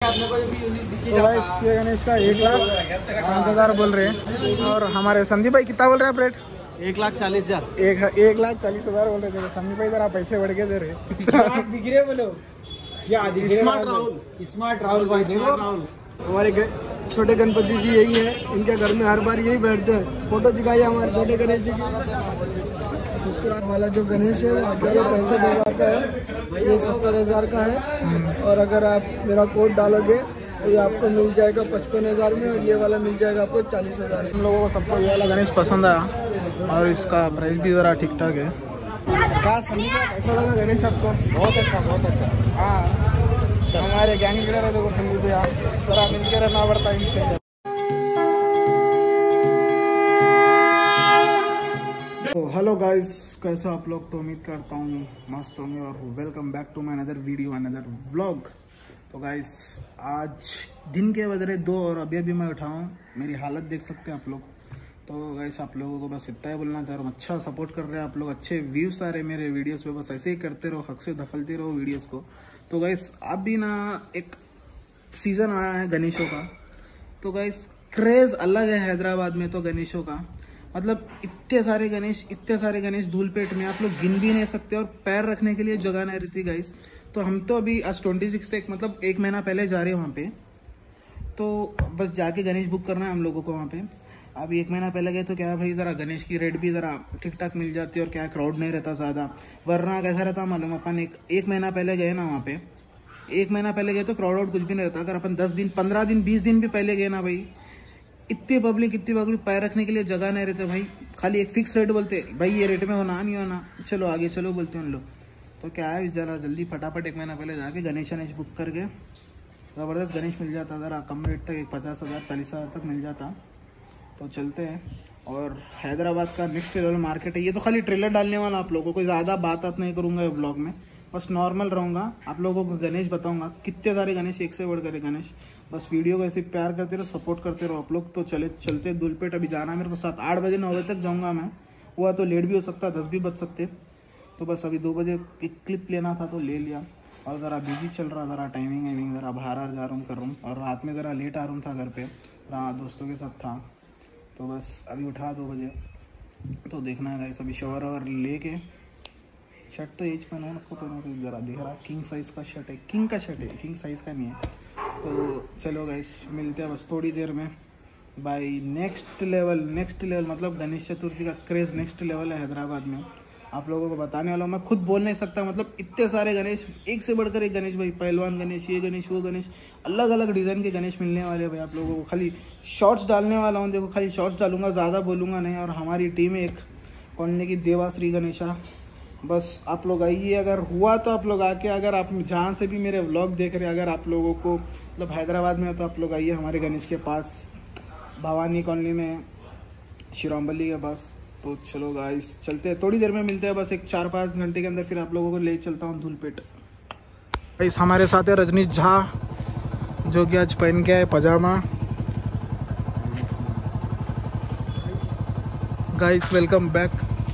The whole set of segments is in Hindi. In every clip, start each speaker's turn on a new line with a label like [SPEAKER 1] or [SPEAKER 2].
[SPEAKER 1] तो गाइस ये गणेश का 1,05,000 बोल रहे हैं। और हमारे संदीप भाई कितना बोल रहे हैं आप रेट?
[SPEAKER 2] 1,40,000।
[SPEAKER 1] 1,40,000 बोल रहे थे। संदीप भाई जरा पैसे बढ़ के दे रहे
[SPEAKER 2] बिगड़े बोलो। स्मार्ट राहुल भाई। हमारे छोटे गणपति जी यही है, इनके घर में हर बार यही बैठते हैं। फोटो दिखाइए हमारे छोटे गणेश जी की। उसके बाद वाला जो गणेश है वो 65,000 का है, ये 70,000 का है। और अगर आप मेरा कोड डालोगे तो ये आपको मिल जाएगा 55,000 में, और ये वाला मिल जाएगा आपको 40,000 में।
[SPEAKER 1] हम लोगों को सबको ये वाला गणेश पसंद आया और इसका प्राइस भी ज़रा ठीक ठाक है। क्या संदीप कैसा लगा गणेश आपको?
[SPEAKER 2] बहुत अच्छा, बहुत अच्छा।
[SPEAKER 1] हाँ हमारे गैंग लीडर है, देखो संदीप भैया, जरा मिलकर रहना पड़ता है इनसे। हेलो गाइस, कैसे आप लोग? तो उम्मीद करता हूँ मस्त होंगे और welcome back to my another video, another vlog. तो गाइस आज दिन के बज रहे 2 और अभी मैं उठा हूँ। मेरी हालत देख सकते हैं आप लोग। तो गाइस आप लोगों को बस इतना ही बोलना था, और अच्छा सपोर्ट कर रहे हैं आप लोग, अच्छे व्यूज़ आ रहे हैं मेरे वीडियोस पे। बस ऐसे ही करते रहो, हक से दखलते रहो वीडियोस को। तो गाइस अभी ना एक सीज़न आया है गणेशों का। तो गाइस क्रेज़ अलग है हैदराबाद में तो गणेशों का। मतलब इतने सारे गणेश धूलपेट में आप लोग गिन भी नहीं सकते, और पैर रखने के लिए जगह नहीं रहती गाइस। तो हम तो अभी आज 26 तक मतलब 1 महीना पहले जा रहे हैं वहाँ पे। तो बस जाके गणेश बुक करना है हम लोगों को वहाँ पे। अभी 1 महीना पहले गए तो क्या भाई, ज़रा गणेश की रेट भी ज़रा ठीक ठाक मिल जाती है, और क्या क्राउड नहीं रहता ज़्यादा। वरना कैसा रहता मालूम, अपन एक महीना पहले गए ना वहाँ पे, 1 महीना पहले गए तो क्राउड कुछ भी नहीं रहता। अगर अपन 10 दिन 15 दिन 20 दिन भी पहले गए ना भाई, इतनी पब्लिक पैर रखने के लिए जगह नहीं रहते भाई। खाली एक फिक्स रेट बोलते भाई, ये रेट में होना नहीं होना, चलो आगे चलो बोलते हैं उन लोग। तो क्या है, ज़रा जल्दी फटाफट 1 महीना पहले जाके गणेश बुक करके ज़बरदस्त गणेश मिल जाता, ज़रा कम रेट तक 50,000 40,000 तक मिल जाता। तो चलते हैं। और हैदराबाद का नेक्स्ट लेवल मार्केट है ये। तो खाली ट्रेलर डालने वाला आप लोगों को, ज़्यादा बात नहीं करूँगा ये ब्लॉग में, बस नॉर्मल रहूँगा। आप लोगों को गणेश बताऊँगा, कितने सारे गणेश, एक से बढ़कर गणेश। बस वीडियो को ऐसे प्यार करते रहो, सपोर्ट करते रहो आप लोग। तो चलते धूलपेट। अभी जाना मेरे को 7-8 बजे 9 बजे तक जाऊँगा मैं। हुआ तो लेट भी हो सकता, 10 भी बज सकते। तो बस अभी 2 बजे एक क्लिप लेना था तो ले लिया। और ज़रा बिजी चल रहा, ज़रा टाइमिंग ज़रा बाहर जा रहा हूँ कर रहा हूँ। और रात में ज़रा लेट आ रहा था घर पे, दोस्तों के साथ था। तो बस अभी उठा 2 बजे। तो देखना है गाइस, अभी शॉवर और लेके शर्ट तो एज पहनो उसको पहनो तो ज़रा दिख रहा। किंग साइज़ का शर्ट है, किंग साइज़ का नहीं है। तो चलो गाइस मिलते हैं बस थोड़ी देर में। बाय नेक्स्ट लेवल मतलब गणेश चतुर्थी का क्रेज़ नेक्स्ट लेवल है हैदराबाद में। आप लोगों को बताने वाला हूँ, मैं खुद बोल नहीं सकता। मतलब इतने सारे गणेश, एक से बढ़कर एक गणेश भाई। पहलवान गणेश, ये गणेश, वो गणेश, अलग अलग डिज़ाइन के गणेश मिलने वाले हैं भाई आप लोगों को। खाली शॉर्ट्स डालने वाला हूँ, देखो खाली शॉर्ट्स डालूंगा, ज़्यादा बोलूँगा नहीं। और हमारी टीम है एक कॉलोनी की देवाश्री गणेशा। बस आप लोग आइए, अगर हुआ तो आप लोग आके, अगर आप जहाँ से भी मेरे व्लॉग देख रहे हैं, अगर आप लोगों को मतलब हैदराबाद में हो तो आप लोग आइए हमारे गणेश के पास, भवानी कॉलोनी में, शिरोमबली के पास। तो चलो गाइस चलते हैं, थोड़ी देर में मिलते हैं, बस एक 4-5 घंटे के अंदर फिर आप लोगों को ले चलता हूँ धूलपेट। गाइस हमारे साथ है रजनीश झा, जो कि आज पहन के आए पजामा। Guys welcome back.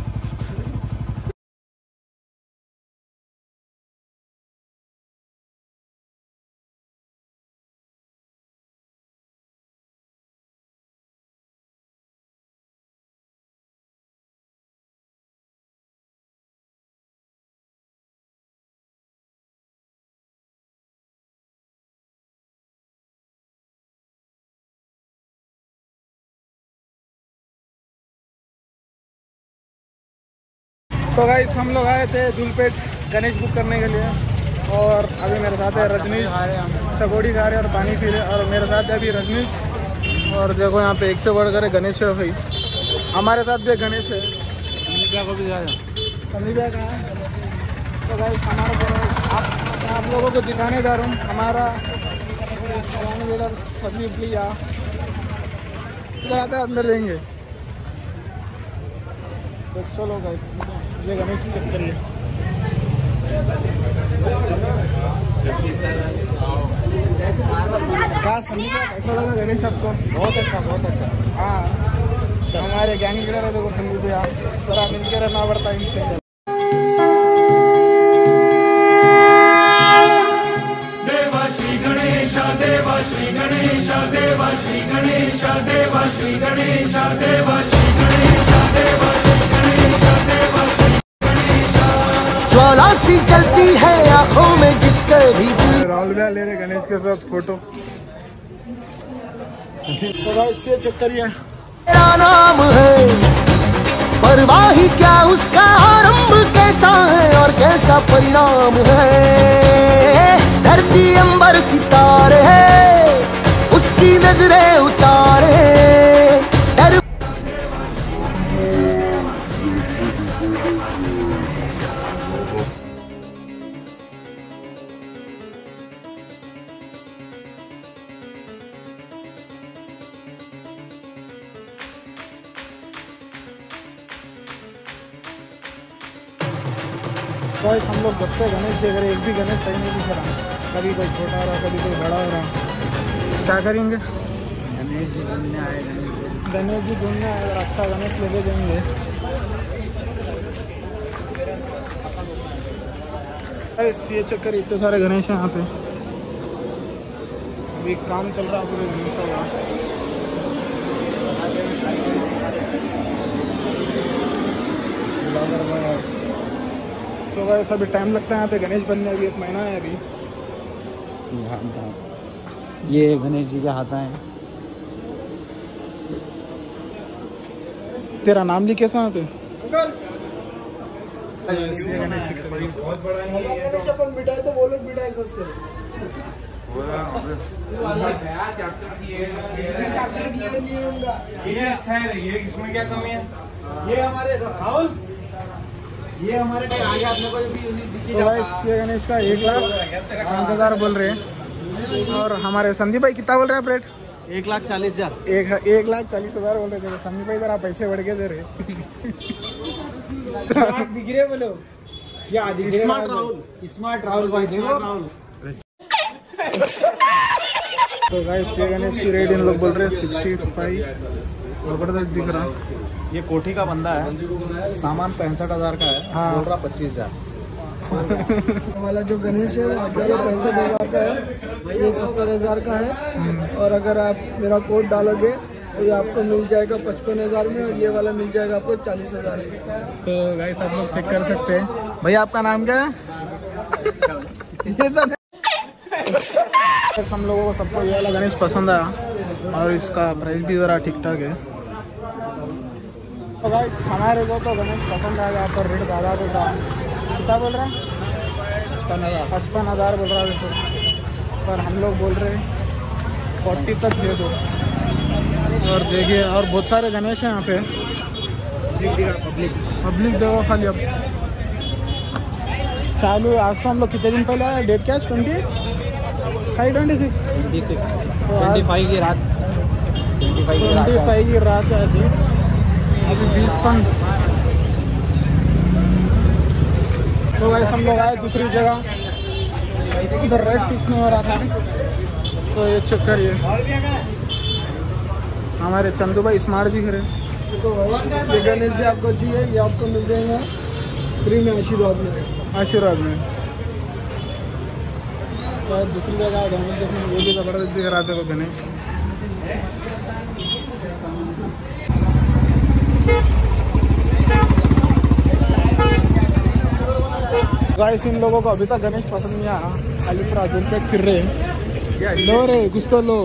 [SPEAKER 1] तो गाइस हम लोग आए थे धूलपेट गणेश बुक करने के लिए, और अभी मेरे साथ है रजनीश, सगोड़ी खा रहे और पानी पी रहे। और मेरे साथ है अभी रजनीश, और देखो यहाँ पे एक से बढ़कर गणेश है भाई। हमारे साथ भी गणेश है, संदीप को भी संदीप कहाँ है। तो गाइस आप लोगों को दिखाने जा रहा हूँ हमारा संदीप भैया। आते अंदर देंगे तो चलो गाइस, ये गणेश चेक करिए। क्या संदीप कैसा लगा गणेश आपको?
[SPEAKER 2] बहुत अच्छा।
[SPEAKER 1] हाँ हमारे गैंग लीडर है, देखो संदीप भैया, थोड़ा मिलकर रहना पड़ता है इनसे।
[SPEAKER 3] देवा श्री गणेश
[SPEAKER 1] देवा श्री गणेश देवा श्री गणेश देवा श्री गणेश देवा श्री गणेश देवा श्री गणेश देवा श्री गणेश। ज्वाला सी जलती है आंखों में जिसके भी राहुल भैया ले रहे गणेश के साथ फोटो। तो गाइस ये चेक करिए,
[SPEAKER 3] मेरा नाम है परवाही क्या उसका आरंभ कैसा है और कैसा परिणाम है। धरती अंबर सितारे है उसकी नजरें उतारे।
[SPEAKER 1] गाइस हम लोग जब से गणेश देख रहे, एक भी गणेश सही नहीं दिख रहा। कभी कोई छोटा हो रहा, कभी कोई बड़ा हो रहा। क्या करेंगे? गणेश जी ढूंढने आए, गणेश जी ढूंढने आए। अगर अच्छा गणेश लेके देंगे। ये चक्कर इतने सारे गणेश हैं यहाँ पे। अभी काम चल रहा है पूरे गणेश का। तो वैसे अभी टाइम लगता है यहाँ पे गणेश बनने, अभी 1 महीना है अभी।
[SPEAKER 2] ये गणेश जी के हाथ हैं।
[SPEAKER 1] तेरा नाम लिखे वहाँ पे?
[SPEAKER 2] गणेश अपन बिठाए तो वो लोग बिठाए सस्ते।
[SPEAKER 4] अच्छा है, ये इसमें क्या कमी है?
[SPEAKER 2] ये हमारे राहुल, ये हमारे आगे अपने को भी
[SPEAKER 1] तो ये गणेश का 1,05,000 बोल रहे हैं। और हमारे संदीप भाई कितना बोल रहे हैं रेट?
[SPEAKER 2] 1,40,000।
[SPEAKER 1] 1,40,000 बोल रहे थे संदीप भाई। जरा पैसे बढ़ के दे रहे।
[SPEAKER 2] दिखरे बोलो स्मार्ट राहुल, स्मार्ट राहुल भाई, स्मार्ट राहुल।
[SPEAKER 1] तो गाइस ये गणेश की रेट इन लोग बोल रहे हैं 65 जबरदस्त दिख रहा।
[SPEAKER 2] ये कोठी का बंदा है, सामान 65,000 का है।
[SPEAKER 1] हाँ।
[SPEAKER 2] बोल रहा 25,000 वाला जो गणेश है वो 65,000 का है। ये 70,000 का है। और अगर आप मेरा कोड डालोगे तो ये आपको मिल जाएगा 55,000 में, और ये वाला मिल जाएगा आपको 40,000 में।
[SPEAKER 1] तो गाइस आप लोग चेक कर सकते हैं। भैया आपका नाम क्या है? ये सब हम लोगों को सबको ये वाला गणेश पसंद आया और इसका प्राइस भी ज़रा ठीक ठाक है। तो गाइस हमारे को तो गणेश पसंद आया, यहाँ पर रेट ज़्यादा देता। कितना बोल रहा है? 55,000 बोल रहा है देखो। पर हम लोग बोल रहे हैं 40 तक दे दो। और देखिए और बहुत सारे गणेश हैं यहाँ पे। पब्लिक देखो खाली अब चालू है। आज तो हम लोग कितने दिन पहले आए? डेट क्या है? 26
[SPEAKER 2] 25 की रात,
[SPEAKER 1] 25 की रात है जी। अभी 20 पन। तो वैसे हम लोग आए दूसरी जगह, उधर रेट फिक्स नहीं हो रहा था। तो ये चेक करिए, हमारे चंदू भाई स्मार्ट दिख रहे।
[SPEAKER 2] तो ये गणेश जी आपको चाहिए, ये आपको मिल जाएगा फ्री में आशीर्वाद में।
[SPEAKER 1] आशीर्वाद में। तो दूसरी जगह गणेश देखने में, ये भी जबरदस्त दिख रहा था वो गणेश। गाइस इन लोगों को अभी तक गणेश पसंद नहीं आया, खाली पूरा दूर पे फिर रहे। लो रे कुछ तो लो।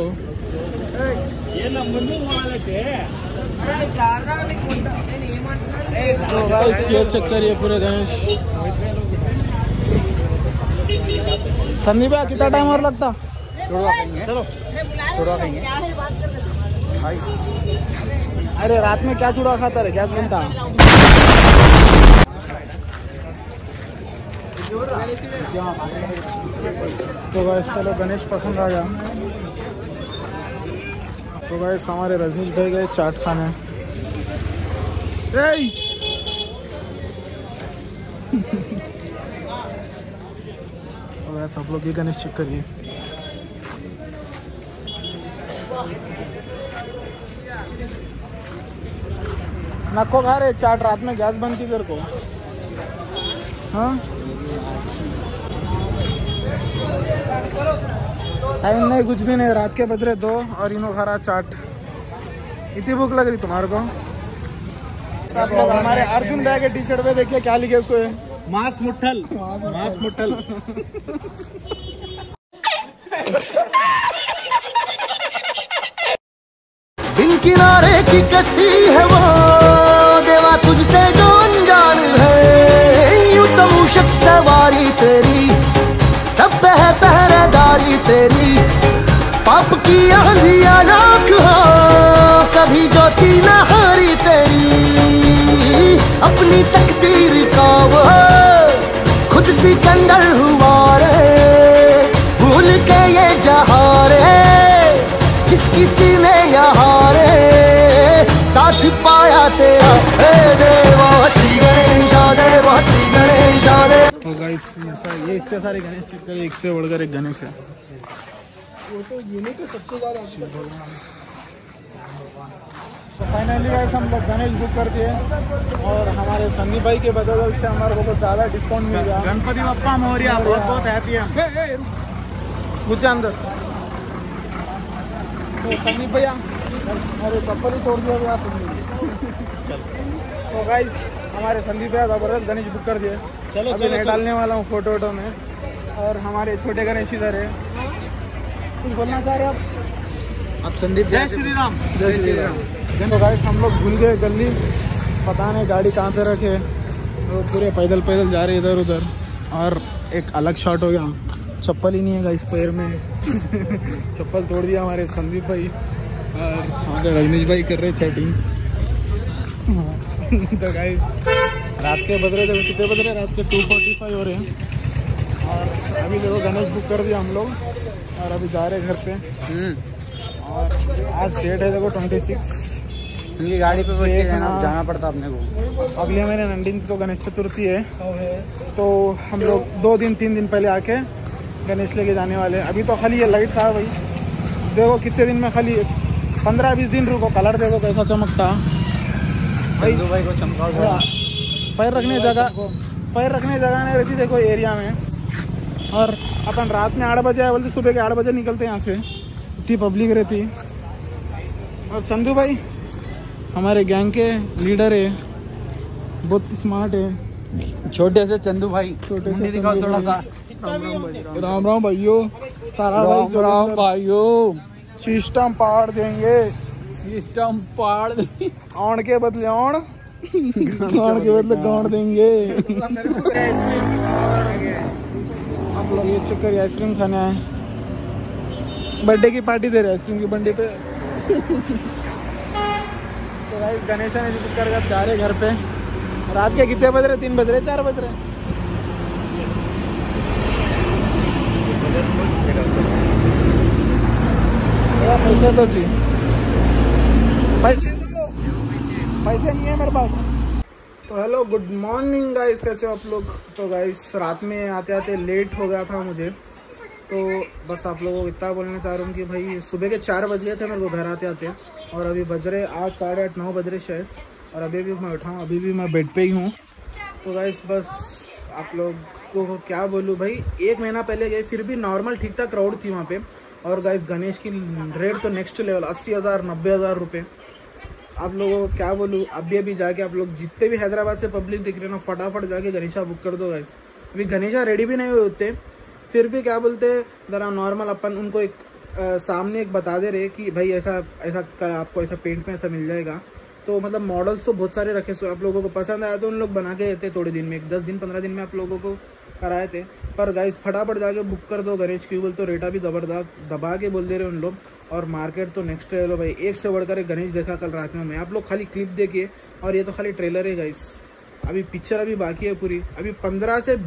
[SPEAKER 1] तो गाइस ये चेक करिए पूरे गणेश। संदीप भाई कितना टाइम और लगता?
[SPEAKER 2] चलो चुड़वा खाएंगे।
[SPEAKER 1] अरे रात में क्या चूड़ा खाता रे, क्या बनता? तो गाइस चलो गणेश पसंद आ गया। तो गाइस हमारे रजनीश भाई गए चाट खाने। तो गाइस आप लोग ये गणेश चेक करिए। नको खा रहे चाट, रात में गैस बंद की तेरे को। हाँ टाइम नहीं, कुछ भी नहीं, रात के बज रहे 2 और इनो खा रहा चाट। इतनी भूख लग रही तुम्हारे को? सब लोग हमारे अर्जुन भाई के टी शर्ट पे देखिए क्या लिखे सो है, मांस मुट्ठल, मांस मुट्ठल।
[SPEAKER 3] बिन किनारे की कश्ती है वो देवा तुझसे जो अनजान है, यूं तो मूषक सवारी तेरी, सब पे है पहरेदारी तेरी, पाप की आंधियां राख हो कभी ज्योति न हारी तेरी, अपनी तकदीर का वो खुद सिकंदर हुआ रे, भूल के ये जहां रे, जिस किसी ने यहाँ रे साथ पाया तेरा, हे देवा श्री गणेश देवा श्री गणेश देव।
[SPEAKER 1] तो गाइस ये इतने सारे गणेश चित्र, एक से बढ़कर एक गणेश है।
[SPEAKER 2] वो तो यूनिक है सबसे ज्यादा।
[SPEAKER 1] तो फाइनली गाइस हम लोग गणेश बुक कर दिए और हमारे संदीप भाई के बदौलत से हमारे को बहुत ज़्यादा डिस्काउंट मिल गया।
[SPEAKER 2] गणपति बप्पा मोरिया, बहुत बहुत हैप्पी है।
[SPEAKER 1] कुछ अंदर तो संदीप भैया अरे चप्पल ही तोड़ दिया भैया तुमने। तो गाइस हमारे संदीप भैया ज़बरदस्त गणेश बुक कर दिए। चलो अभी मैं डालने वाला हूँ फोटो वोटो में। और हमारे छोटे गणेश इधर है, कुछ बोलना चाह रहे आप संदीप?
[SPEAKER 2] जय श्री राम।
[SPEAKER 1] जय श्री राम। तो गाइस हम लोग भूल गए गली, पता नहीं गाड़ी कहाँ पे रखे, तो पूरे पैदल पैदल जा रहे इधर उधर। और एक अलग शॉट हो गया, चप्पल ही नहीं है गाइस पैर में। चप्पल तोड़ दिया हमारे संदीप भाई और वहाँ पे रजनीश भाई कर रहे चैटिंग। तो गाइस रात के बज रहे थे, कितने बज रहे? रात के 2:45 हो रहे हैं। और अभी देखो गणेश बुक कर दिया हम लोग और अभी जा रहे घर पे। और आज डेट है देखो 26।
[SPEAKER 2] इनकी गाड़ी पे जाना पड़ता अपने को।
[SPEAKER 1] अगले महीने 19 को गणेश चतुर्थी है, तो हम लोग 2-3 दिन पहले आके गणेश लेके जाने वाले। अभी तो खाली ये लाइट था भाई, देखो कितने दिन में, खाली 15-20 दिन रुको, कलर देखो कैसा चमकता भाई
[SPEAKER 2] को चमका।
[SPEAKER 1] पैर रखने जगह नहीं रहती देखो एरिया में। और अपन रात में 8 बजे आए बोलते, सुबह के 8 बजे निकलते यहाँ से, इतनी पब्लिक रहती। और चंदू भाई हमारे गैंग के लीडर है, बहुत स्मार्ट है।
[SPEAKER 2] छोटे से चंदू भाई,
[SPEAKER 1] छोटे से
[SPEAKER 2] दिखाओ थोड़ा सा।
[SPEAKER 1] राम राम भाइयों, तारा भाई
[SPEAKER 2] राम भाइयों,
[SPEAKER 1] सिस्टम पाड़ देंगे,
[SPEAKER 2] सिस्टम पाड़ दे।
[SPEAKER 1] औण के बदले औण, गांड के बदले गांड देंगे। आप लोग ये चक्कर आइसक्रीम खाने आए, बर्थडे की पार्टी दे रहे आइसक्रीम की बंडे पे। तो गाइस गणेश ने जिक्र कर जा रहे घर पे। रात के कितने बज रहे? 3 बज रहे, 4 बज रहे? पैसे तो चाहिए, पैसे नहीं है मेरे पास। तो हेलो गुड मॉर्निंग गाइस, कैसे हो आप लोग? तो गाइस रात में आते आते लेट हो गया था मुझे, तो बस आप लोगों को इतना बोलना चाह रहा हूँ कि भाई सुबह के 4 बज गए थे मेरे को घर आते आते, और अभी बज रहे 8, साढ़े 8, 9 बज रहे शायद। और अभी भी मैं उठा हूँ, अभी भी मैं बेड पे ही हूँ। तो गाइस बस आप लोग को क्या बोलूँ भाई, 1 महीना पहले गए फिर भी नॉर्मल ठीक ठाक क्राउड थी वहाँ पे। और गाइस गणेश की रेट तो नेक्स्ट लेवल, 80,000 90,000 रुपये। आप लोगों को क्या बोलूँ, अभी जाके आप लोग जितने भी हैदराबाद से पब्लिक दिख रहे ना, फटाफट जाके गणेशा बुक कर दो गाइस। अभी गणेशा रेडी भी नहीं हुए होते, फिर भी क्या बोलते ज़रा नॉर्मल अपन उनको एक सामने एक बता दे रहे कि भाई ऐसा आपको ऐसा पेंट में ऐसा मिल जाएगा। तो मतलब मॉडल्स तो बहुत सारे रखे, सो आप लोगों को पसंद आया तो उन लोग बना के देते थोड़े दिन में, 10 दिन 15 दिन में आप लोगों को कराए थे। पर गाइस फटाफट जाके बुक कर दो गणेश की, बोल तो रेटा भी जबरदस्त दबा के बोल दे रहे उन लोग। और मार्केट तो नेक्स्ट लेवल भाई, एक से बढ़कर एक गणेश देखा कल रात में मैं। आप लोग खाली क्लिप देखिए, और ये तो खाली ट्रेलर है गाइस, अभी पिक्चर अभी बाकी है पूरी। अभी 15 से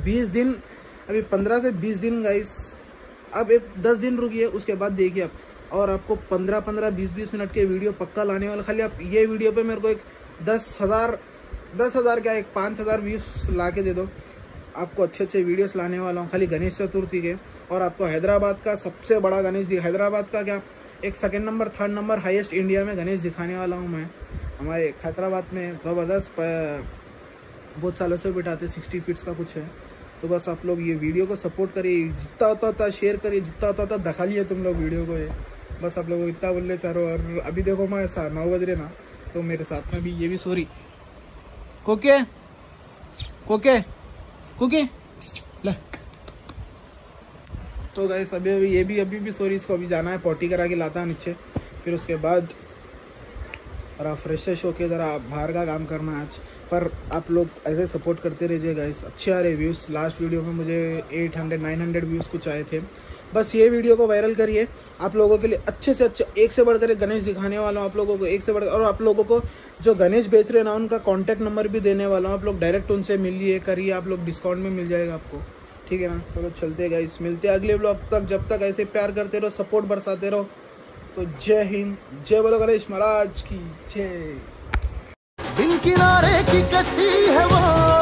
[SPEAKER 1] 20 दिन गाइस, अब एक 10 दिन रुकिए, उसके बाद देखिए आप। और आपको 15-15, 20-20 मिनट के वीडियो पक्का लाने वाला। खाली आप ये वीडियो पे मेरे को एक 10,000 क्या एक 5,000 व्यूज ला के दे दो, आपको अच्छे वीडियोस लाने वाला हूँ खाली गणेश चतुर्थी के। और आपको हैदराबाद का सबसे बड़ा गणेश, हैदराबाद का क्या एक 2nd number 3rd number highest India में गणेश दिखाने वाला हूँ मैं। हमारे हैदराबाद में ज़बरदस्त बहुत सालों से बिठाते, 60 फीट्स का कुछ है। तो बस आप लोग ये वीडियो को सपोर्ट करिए, जितना होता होता शेयर करिए, जितना होता होता दिखा लिए तुम लोग वीडियो को। ये बस आप लोग इतना बोल रहे चारों। और अभी देखो मैं 9 बज रहे ना, तो मेरे साथ में भी ये भी सॉरी कोके कोके कुकी ले। तो गाइस अभी भी सॉरी, इसको अभी जाना है, पॉटी करा के लाता है नीचे, फिर उसके बाद और फ्रेश होके ज़रा बाहर का काम करना है आज। पर आप लोग ऐसे सपोर्ट करते रहिए गाइस, अच्छे आ रहे व्यूज़। लास्ट वीडियो में मुझे 800-900 व्यूज़ कुछ आए थे। बस ये वीडियो को वायरल करिए, आप लोगों के लिए अच्छे से अच्छे एक से बढ़कर एक गणेश दिखाने वाला हूँ आप लोगों को, एक से बढ़कर। और आप लोगों को जो गणेश बेच रहे हैं ना, उनका कॉन्टैक्ट नंबर भी देने वाला हूँ, आप लोग डायरेक्ट उनसे मिलिए करिए, आप लोग डिस्काउंट में मिल जाएगा आपको, ठीक है ना। चलो चलते गाइस, मिलते अगले ब्लॉग तक। जब तक ऐसे प्यार करते रहो, सपोर्ट बरसाते रहो। तो जय हिंद, जय बोलो गणेश महाराज की जय।
[SPEAKER 3] बिन किनारे की कश्ती है वो।